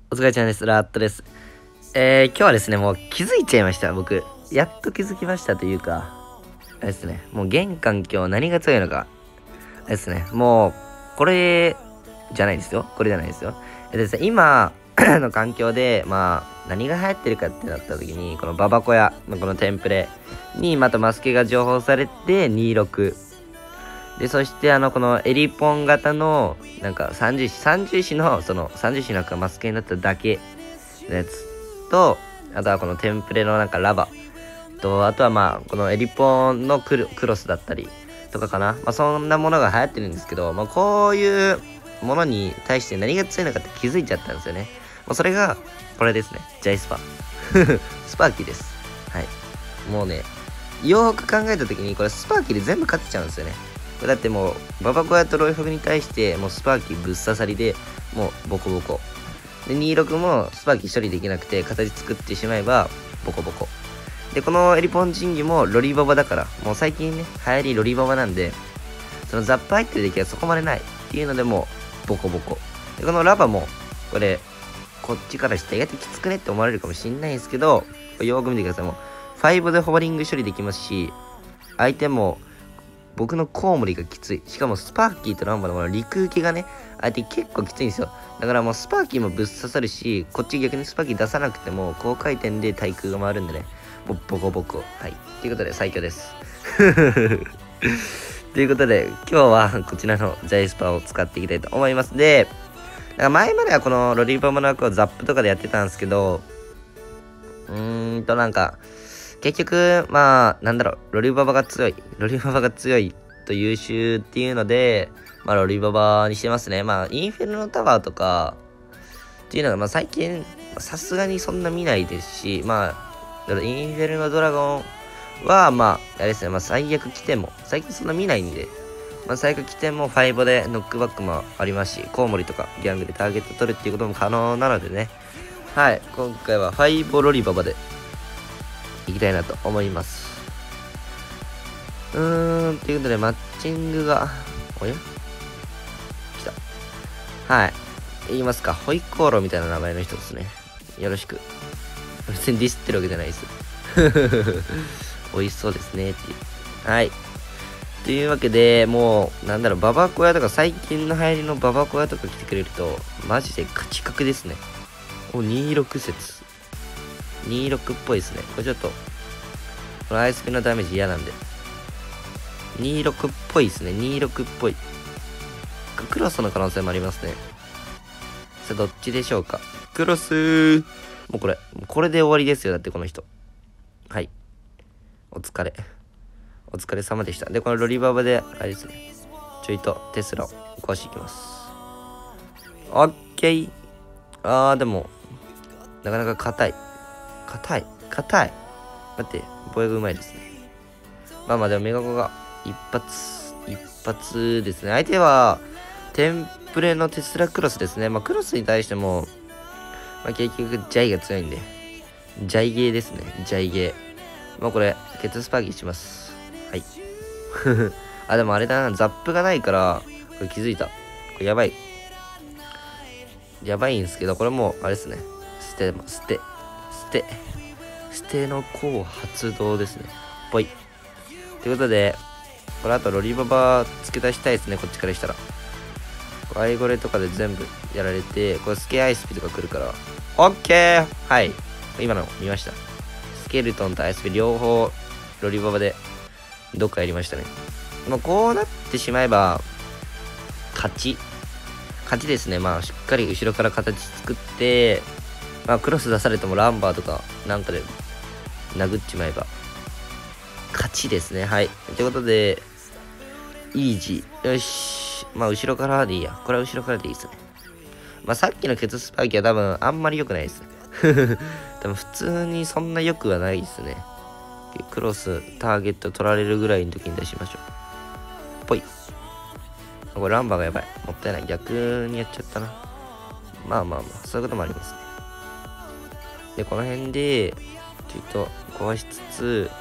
お疲れちゃんです。ラットです。今日はですね、もう気づいちゃいました。僕。やっと気づきましたというか、あれですね、もう現環境何が強いのか、あれですね、もう、これじゃないですよ。これじゃないですよ。ですね、今の環境で、何が流行ってるかってなった時に、このババコヤのこのテンプレに、またマスケが情報されて、26。で、そして、このエリポン型の、なんか30子の、その30子のマスケになっただけのやつと、あとはこのテンプレのなんかラバと、あとはこのエリポンのクロスだったりとかかな。そんなものが流行ってるんですけど、こういうものに対して何が強いのかって気づいちゃったんですよね。それが、これですね。ジャイスパ。スパーキーです。はい。もうね、よーく考えた時に、これスパーキーで全部勝っちゃうんですよね。だってもう、ババコヤとロイフグに対して、もうスパーキーぶっ刺さりで、もうボコボコ。で、26もスパーキー処理できなくて、形作ってしまえば、ボコボコ。で、このエリポン神器もロリババだから、もう最近ね、流行りロリババなんで、そのザップ入ってる出来はそこまでないっていうのでもう、ボコボコ。で、このラバも、これ、こっちからして意外ときつくねって思われるかもしんないんですけど、よーく見てください。もう、5でホバリング処理できますし、相手も、僕のコウモリがきつい。しかもスパーキーとランバのこの陸受けがね、相手結構きついんですよ。だからもうスパーキーもぶっ刺さるし、こっち逆にスパーキー出さなくても高回転で対空が回るんでね、もうボコボコ。はい。ということで最強です。ということで、今日はこちらのジャイスパーを使っていきたいと思います。で、前まではこのロリババの枠をザップとかでやってたんですけど、なんか、結局、ロリババが強い。ロリババが強いと優秀っていうので、ロリババにしてますね。インフェルノタワーとか、っていうのが、最近、さすがにそんな見ないですし、インフェルノドラゴンは、あれですね、最悪来ても、最近そんな見ないんで、最悪来ても5でノックバックもありますし、コウモリとかギャングでターゲット取るっていうことも可能なのでね、はい、今回は5ロリババで、いきたいなと思います。ということで、マッチングが、おや来た。はい。言いますか。ホイコーローみたいな名前の人ですね。よろしく。別にディスってるわけじゃないです。美味しそうですね。っていう。はい。というわけで、もう、ババコヤとか、最近の流行りのババコヤとか来てくれると、マジで勝ち確ですね。26説。26っぽいですね。これちょっと、このアイスピのダメージ嫌なんで。26っぽいですね。26っぽい。クロスの可能性もありますね。さあ、どっちでしょうか。クロスー。もうこれで終わりですよ。だってこの人。はい。お疲れ。お疲れ様でした。で、このロリババで、あれですね。ちょいとテスラを壊していきます。オッケー。でも、なかなか硬い。硬い。待って、防衛がうまいですね。でもメガコが一発ですね。相手は、テンプレのテスラクロスですね。クロスに対しても、結局、ジャイが強いんで、ジャイゲーですね。ジャイゲー。これ、ケツスパーキーします。はい。でもあれだな、ザップがないから、これ気づいた。これやばい。やばいんですけど、これもう、あれですね。捨ての功発動ですね。ぽい。ということで、これあとロリババ付け出したいですね、こっちからしたら。アイゴレとかで全部やられて、これスケアイスピとか来るから。オッケー。はい。今の見ました。スケルトンとアイスピ両方、ロリババで、どっかやりましたね。こうなってしまえば、勝ちですね。しっかり後ろから形作って、クロス出されてもランバーとか、なんかで、殴っちまえば、勝ちですね。はい。ということで、イージー。よし。後ろからでいいや。これは後ろからでいいですね。さっきのケツスパーキーは多分あんまり良くないです。多分普通にそんな良くはないですね。クロス、ターゲット取られるぐらいの時に出しましょう。ぽい。これランバーがやばい。もったいない。逆にやっちゃったな。そういうこともありますね。で、この辺で、ちょっと壊しつつ、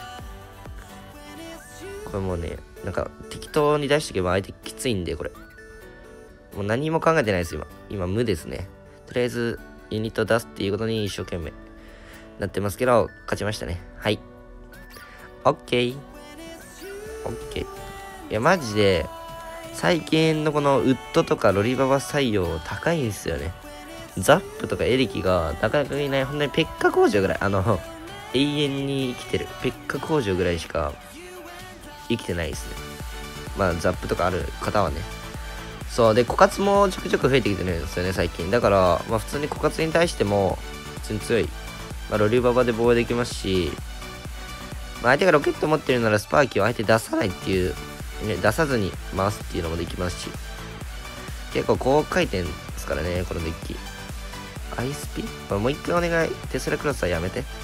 これもうね、適当に出しておけば相手きついんで、これ。もう何も考えてないです、今無ですね。とりあえず、 ユニット出すっていうことに一生懸命なってますけど、勝ちましたね。はい。オッケー。オッケー。いや、マジで、最近のこのウッドとかロリババ採用高いんですよね。ザップとかエレキがなかなかいない、本当にペッカ工場ぐらい、永遠に生きてるペッカ工場ぐらいしか生きてないですね。まあ、ザップとかある方はね。そう、で、枯渇もちょくちょく増えてきてるんですよね、最近。だから、まあ、普通に枯渇に対しても、普通に強い。まあ、ロリババで防衛できますし、まあ、相手がロケット持ってるならスパーキーを相手出さないっていう、ね、出さずに回すっていうのもできますし、結構高回転ですからね、このデッキ。アイスピ、まあ、もう一回お願い。テスラクロスはやめて。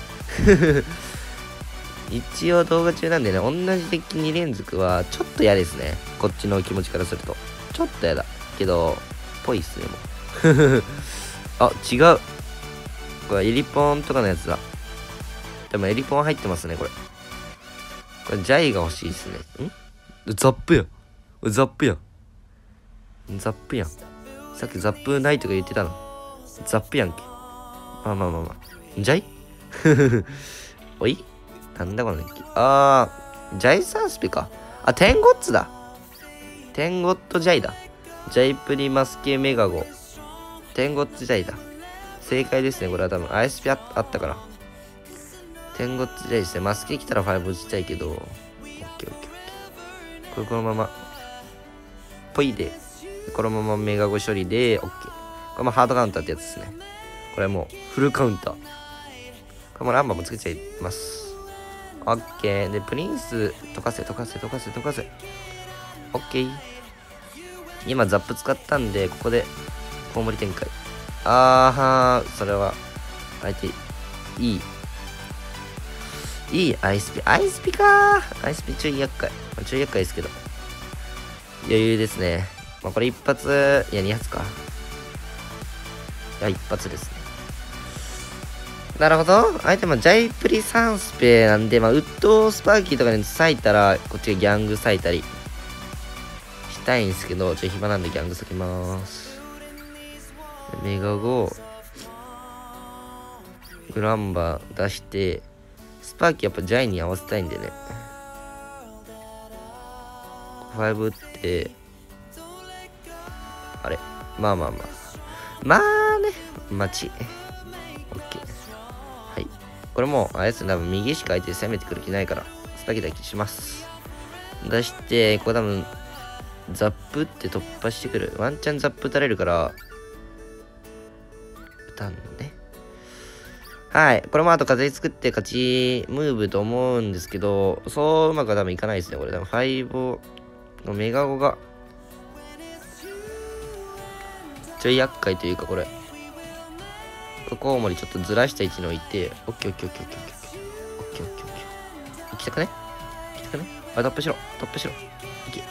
一応動画中なんでね、同じデッキ2連続はちょっと嫌ですね。こっちの気持ちからすると。ちょっと嫌だ。けど、ぽいっすね、もう。あ、違う。これエリポンとかのやつだ。でもエリポン入ってますね、これ。これジャイが欲しいですね。ザップやん。ザップやん。ザップやん。さっきザップないとか言ってたの。ザップやんけ。まあまあまあまあ。ジャイおいなんだこのデッキ。ジャイサースピか。あ、テンゴッツだ。テンゴットジャイだ。ジャイプリマスケメガゴ。テンゴッツジャイだ。正解ですね。これは多分 ISP あったから。テンゴッツジャイですね。マスケ来たら5落ちたいけど。オッケーオッケーオッケー。これこのまま。ポイで。このままメガゴ処理で、オッケー。これもハードカウンターってやつですね。これもうフルカウンター。これもランバーもつけちゃいます。オッケー。で、プリンス、溶かせ。オッケー。今、ザップ使ったんで、ここで、コウモリ展開。それは、相手、いい、アイスピかー。アイスピちょい厄介。ちょい厄介ですけど。余裕ですね。まあ、これ一発、いや、二発か。いや、一発ですね。なるほど。相手もジャイプリ3スペなんで、まあ、ウッドスパーキーとかに割いたら、こっちがギャング割いたりしたいんですけど、暇なんでギャング割きます。メガ5、グランバー出して、スパーキーやっぱジャイに合わせたいんでね。5打って、あれ。まあね。待ち。オッケー。はい。これもう、あれですね、多分右しか相手攻めてくる気ないから、スパゲだけします。出して、これ多分、ザップって突破してくる。ワンチャンザップ打たれるから、打たんのね。はい。これもあと風作って勝ちムーブと思うんですけど、そううまくは多分いかないですね。これ多分5のメガ5が、ちょい厄介というか、これ。コウモリちょっとずらした位置に置いて、オッケー。行きたくねあ、突破しろ。いけ。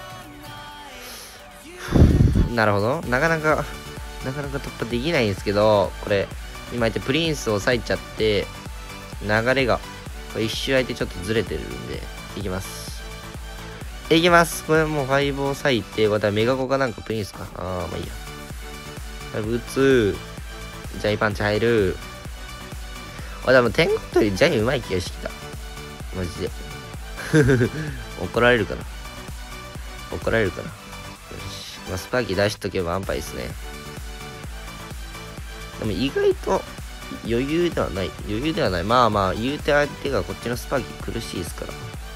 なるほど。なかなか突破できないんですけど、これ、今相手プリンスを割いちゃって、流れが、これ一周相手ちょっとずれてるんで、いきます。これもう5を割いて、またメガ5かなんかプリンスか。まあいいや。5打つ。ジャイパンチ入る。でも、テンゴットよりジャイうまい気がしてきた。マジで。怒られるかな。よし。まあ、スパーキー出しとけば安牌ですね。でも意外と余裕ではない。まあまあ、言うて相手がこっちのスパーキー苦しいですから。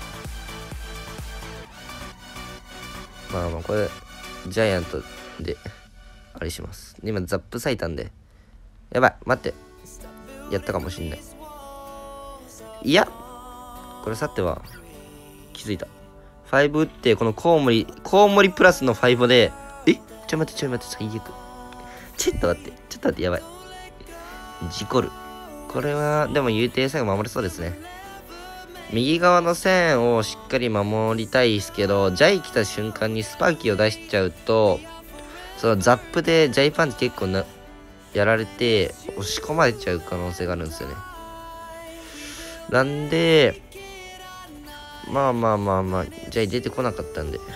まあまあ、これ、ジャイアントで、あれします。今、ザップ割いたんで。やばい、待って。やったかもしんない。いや、これさては、気づいた。5打って、このコウモリプラスの5で、ちょ待って、最悪。ちょっと待って、やばい。事故る。これは、でも言うて最後守れそうですね。右側の線をしっかり守りたいですけど、ジャイ来た瞬間にスパーキーを出しちゃうと、そのザップでジャイパンチ結構やられて、押し込まれちゃう可能性があるんですよね。なんで、まあ、ジャイ出てこなかったんで。こ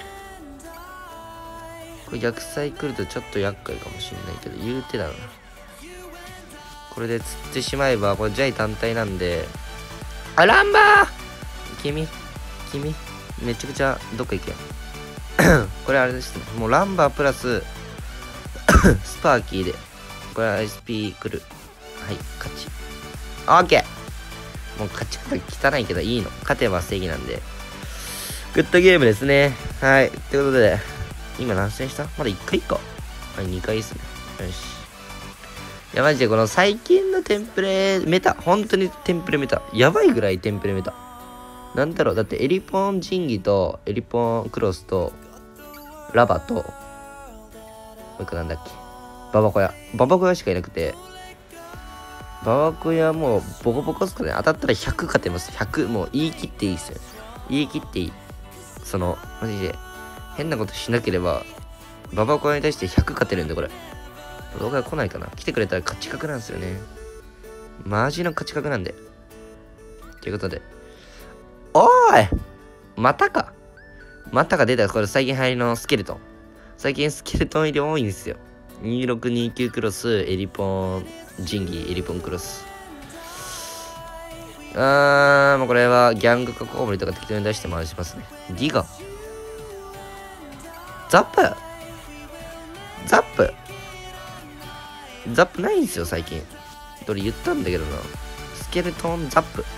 れ逆サイ来るとちょっと厄介かもしれないけど、言うてだな。 これで釣ってしまえば、これジャイ単体なんで、あ、ランバー君、めちゃくちゃどっか行け。これあれですね。もうランバープラス、スパーキーで、これは SP 来る。はい、勝ち。オッケー。もう勝ち方汚いけどいいの。勝てば正義なんで。グッドゲームですね。はい。ということで、今何戦したまだ1回か。はい、2回ですね。よし。いや、マジでこの最近のテンプレメタ、本当にテンプレメタ。やばいぐらいテンプレメタ。なんだろう、だってエリポン神器と、エリポンクロスと、ラバと、もう一個なんだっけ。ババコヤしかいなくて、ババコヤもうボコボコっすかね。当たったら100勝てます。100、もう言い切っていいっすよ。言い切っていい。マジで、変なことしなければ、ババコヤに対して100勝てるんで、これ。ババコヤ来ないかな。来てくれたら勝ち確なんですよね。マジの勝ち確なんで。ということで。おーいまたか出た。これ最近流行りのスケルトン。最近スケルトン入り多いんですよ。2629クロス、エリポン、ジンギ、エリポンクロス。もうこれはギャングかコウモリとか適当に出して回しますね。ギガ。ザップないんですよ、最近。俺言ったんだけどな。スケルトンザップ。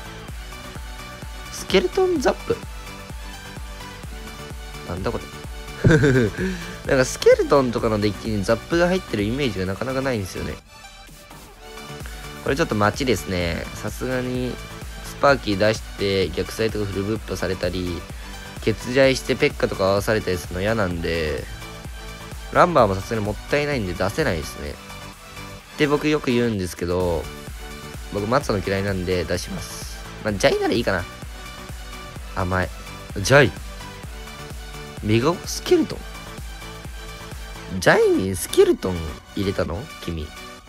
なんだこれ。なんかスケルトンとかのデッキにザップが入ってるイメージがなかなかないんですよね。これちょっと待ちですね。さすがにスパーキー出して逆サイとかフルブップされたり、欠ジャイしてペッカとか合わされたりするの嫌なんで、ランバーもさすがにもったいないんで出せないですね。って僕よく言うんですけど、僕待つの嫌いなんで出します。まあ、ジャイならいいかな。甘い。ジャイ。メガゴスケルトン。ジャイにスケルトン入れたの君。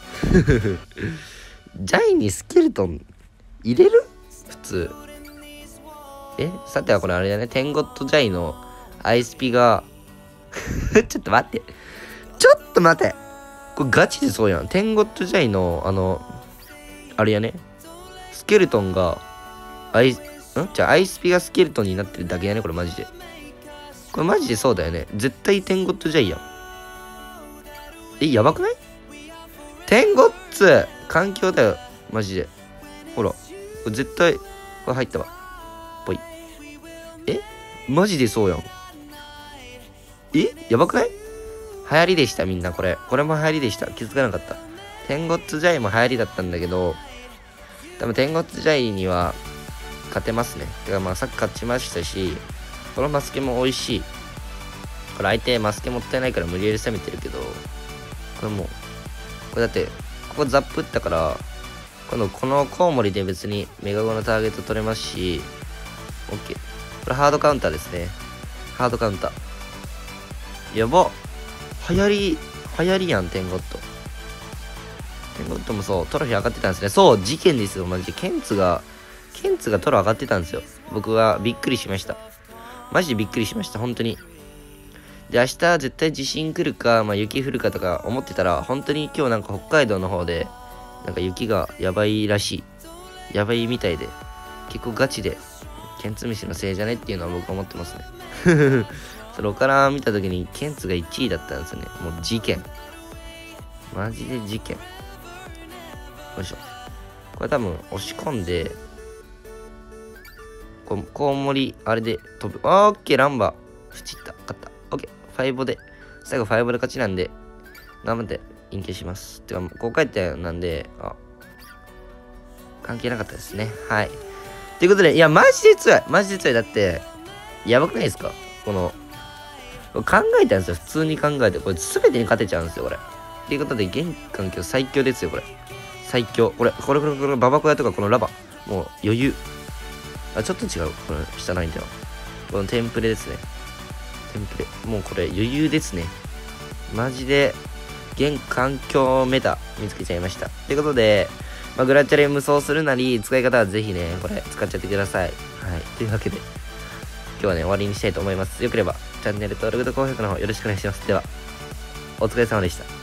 ジャイにスケルトン入れる普通。さてはこれあれだね。テンゴットジャイのアイスピが、ちょっと待って。これガチでそうやん。テンゴットジャイの、あれやね。スケルトンが、アイスピがスケルトンになってるだけやね。これマジで。これマジでそうだよね。絶対テンゴットジャイやん。やばくない？テンゴッツ環境だよ。マジで。ほら。これ絶対、これ入ったわ。ぽい。マジでそうやん。やばくない？流行りでした、みんなこれ。これも流行りでした。気づかなかった。テンゴッツジャイも流行りだったんだけど、多分テンゴッツジャイには勝てますね。てかまあさっき勝ちましたし、このマスケも美味しい。これ相手マスケもったいないから無理やり攻めてるけど、これもう、これだって、ここザップ打ったから、このコウモリで別にメガゴのターゲット取れますし、OK。これハードカウンターですね。ハードカウンター。やば。流行りやん、テンゴット。テンゴットもそう、トロフィー上がってたんですね。そう、事件ですよ、マジで。ケンツがトロ上がってたんですよ。僕はびっくりしました。マジでびっくりしました、本当に。で、明日絶対地震来るか、まあ雪降るかとか思ってたら、本当に今日なんか北海道の方で、なんか雪がやばいらしい。やばいみたいで、結構ガチで、ケンツ飯のせいじゃねっていうのは僕は思ってますね。それから見た時にケンツが1位だったんですよね。もう事件。マジで事件。よいしょ。これ多分押し込んで、コウモリ、あれで飛ぶ。オッケー、ランバー。ふちった。勝った。オッケー。ファイボで。最後ファイボで勝ちなんで、頑張ってインケします。てか、こう書いてなんで、関係なかったですね。はい。ということで、いや、マジで強い。だって、やばくないですか？考えたんですよ。普通に考えて。これ全てに勝てちゃうんですよ、これ。ということで、現環境最強ですよ、これ。最強。これ、ババコヤとかこのラバ。もう余裕。ちょっと違う。この下ラインでは。このテンプレですね。もうこれ余裕ですね。マジで、現環境メタ見つけちゃいました。ということで、グラチャレ無双するなり、使い方はぜひね、これ使っちゃってください。はい。というわけで、今日はね、終わりにしたいと思います。よければ、チャンネル登録と高評価の方よろしくお願いします。では、お疲れ様でした。